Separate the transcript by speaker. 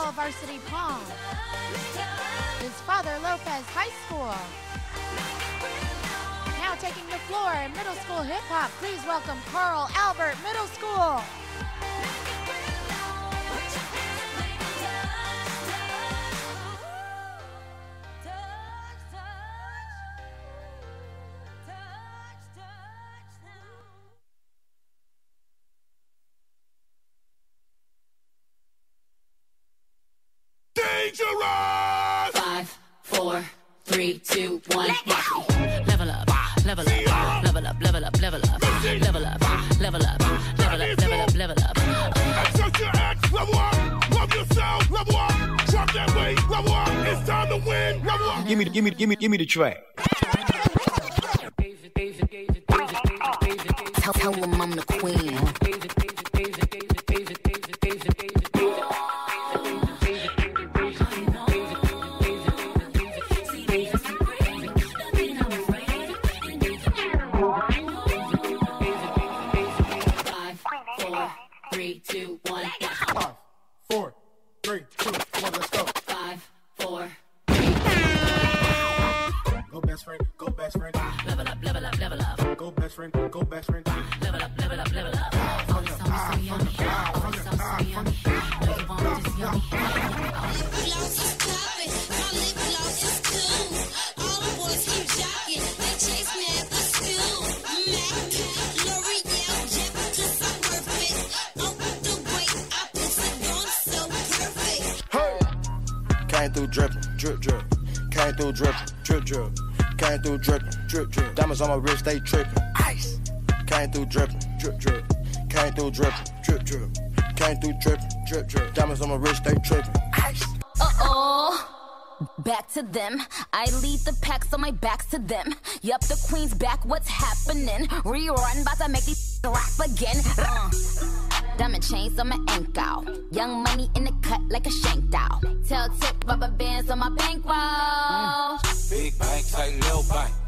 Speaker 1: Ball Varsity Palm is Father Lopez High School. Now taking the floor in middle school hip-hop, please welcome Carl Albert Middle School.
Speaker 2: Dangerous! 5, 4, 3, 2, 1.
Speaker 3: Level up, level up, level up, level up, level up, level up, level up, level up, level up, level up.
Speaker 2: Accept your ex, level up. Love yourself, level up. Drop that weight, level up. It's time to win, level up.
Speaker 4: Give me the track.
Speaker 3: Tell them I'm the queen. Level up, level up, level up.
Speaker 2: Go best friend, go best friend.
Speaker 3: Level up, level up, level up. Oh, so yummy. Oh, so yummy. No, you want this yummy.
Speaker 5: Gloss is popping, my lip gloss is cool. All the boys keep jocking, they chase me at the school. Mac, L'Oreal, Jeff, 'cause I'm worth it. Oh, the way I put it on so perfect.
Speaker 6: Hey! Came through dripping, drip, drip. Came through dripping, drip, drip. Came through dripping, drip, drip. Diamonds on my wrist, they tripping. Ice. Came through dripping, drip, drip. Came through dripping, drip, drip. Came through dripping, drip, drip. Diamonds on my wrist, they tripping. Ice.
Speaker 3: Back to them. I lead the pack, so my back's to them. Yup, the queen's back, what's happening? Rerun, about to make these rap again. Diamond chains on my ankle. Young money in the cut like a shank doll. Tail tip rubber bands on my bankroll.
Speaker 7: Big bank, tight little bank.